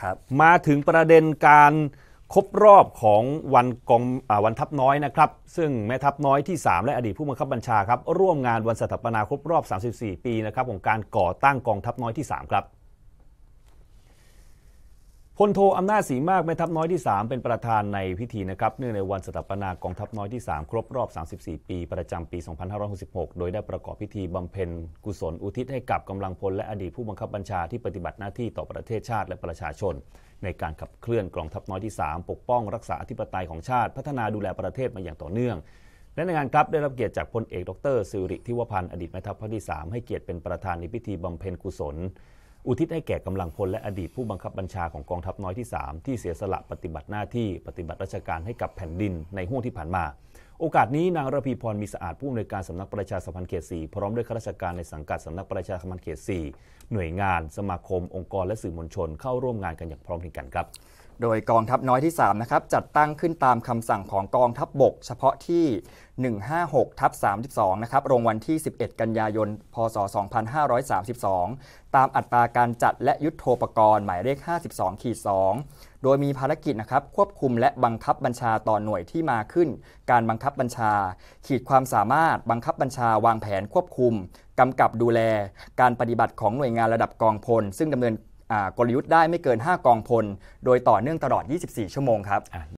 มาถึงประเด็นการครบรอบของวันทัพน้อยนะครับซึ่งแม่ทัพน้อยที่3และอดีตผู้บังคับบัญชาครับร่วมงานวันสถาปนาครบรอบ34ปีนะครับของการก่อตั้งกองทัพน้อยที่3ครับพลโทอำนาจศรีมากแม่ทัพน้อยที่3เป็นประธานในพิธีนะครับเนื่องในวันสถาปนากองทัพน้อยที่3ครบรอบ34ปีประจำปี2566โดยได้ประกอบพิธีบำเพ็ญกุศลอุทิศให้กับกำลังพลและอดีตผู้บังคับบัญชาที่ปฏิบัติหน้าที่ต่อประเทศชาติและประชาชนในการขับเคลื่อนกองทัพน้อยที่3ปกป้องรักษาอธิปไตยของชาติพัฒนาดูแลประเทศมาอย่างต่อเนื่องและในงานครับได้รับเกียรติจากพลเอกดร.สิริทิวพันธ์อดีตแม่ทัพภาคที่3ให้เกียรติเป็นประธานในพิธีบำเพ็ญกุศลอุทิศให้แก่กำลังพลและอดีตผู้บังคับบัญชาของกองทัพน้อยที่3ที่เสียสละปฏิบัติหน้าที่ปฏิบัติราชการให้กับแผ่นดินในห้วงที่ผ่านมาโอกาสนี้นางระพีพรมีสะอาดผู้อำนวยการสำนักประชาสัมพันธ์เขต4พร้อมด้วยข้าราชการในสังกัดสำนักประชาสัมพันธ์เขต4หน่วยงานสมาคมองค์กรและสื่อมวลชนเข้าร่วมงานกันอย่างพร้อมเพรียงกันครับโดยกองทัพน้อยที่3นะครับจัดตั้งขึ้นตามคำสั่งของกองทัพบกเฉพาะที่156/32นะครับลงวันที่11กันยายนพศ2532ตามอัตราการจัดและยุทโธปกรณ์หมายเลข52/2โดยมีภารกิจนะครับควบคุมและบังคับบัญชาต่อหน่วยที่มาขึ้นการบังคับบัญชาขีดความสามารถบังคับบัญชาวางแผนควบคุมกำกับดูแลการปฏิบัติของหน่วยงานระดับกองพลซึ่งดำเนินกลยุทธ์ได้ไม่เกิน5กองพลโดยต่อเนื่องตลอด24ชั่วโมงครับ